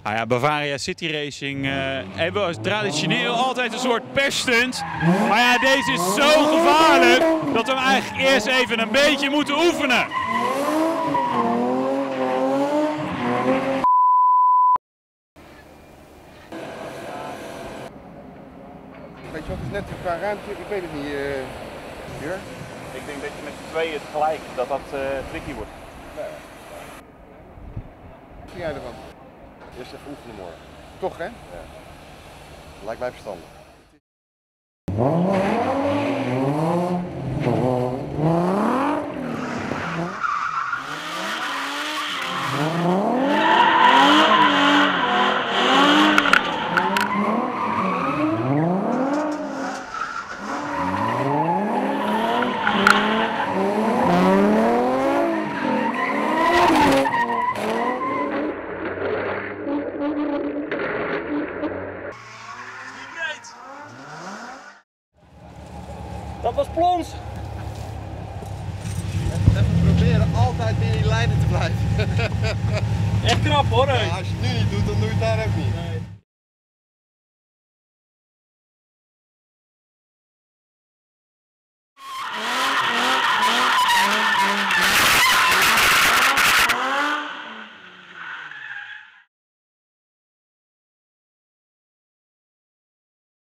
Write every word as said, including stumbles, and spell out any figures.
Nou ja, Bavaria City Racing uh, hebben we traditioneel altijd een soort persstunt. Maar ja, deze is zo gevaarlijk dat we hem eigenlijk eerst even een beetje moeten oefenen. Weet je wat, het is net qua ruimte, ik weet het niet. Uh, Jur? Ik denk dat je met z'n tweeën tegelijk, dat dat uh, tricky wordt. Nee. Wat vind jij ervan? Eerst even oefenen morgen. Toch, hè? Ja. Lijkt mij verstandig. Dat was plons! Even proberen altijd binnen die lijnen te blijven. Echt knap hoor! Ja, als je het nu niet doet, dan doe je het daar ook niet. Nee.